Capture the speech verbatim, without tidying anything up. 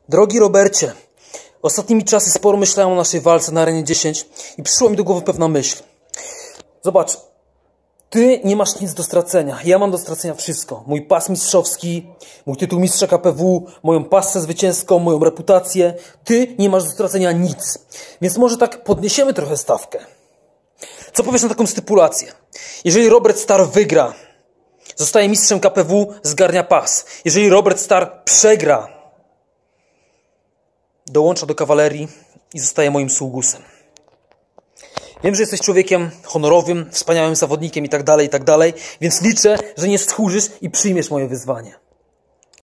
Drogi Robercie, ostatnimi czasy sporo myślałem o naszej walce na arenie dziesięć i przyszła mi do głowy pewna myśl. Zobacz, ty nie masz nic do stracenia, ja mam do stracenia wszystko. Mój pas mistrzowski, mój tytuł mistrza K P W, moją pasę zwycięską, moją reputację. Ty nie masz do stracenia nic. Więc może tak podniesiemy trochę stawkę. Co powiesz na taką stypulację? Jeżeli Robert Star wygra, zostaje mistrzem K P W, zgarnia pas. Jeżeli Robert Star przegra, dołącza do kawalerii i zostaje moim sługusem. Wiem, że jesteś człowiekiem honorowym, wspaniałym zawodnikiem i tak dalej, i tak dalej, więc liczę, że nie stchórzysz i przyjmiesz moje wyzwanie.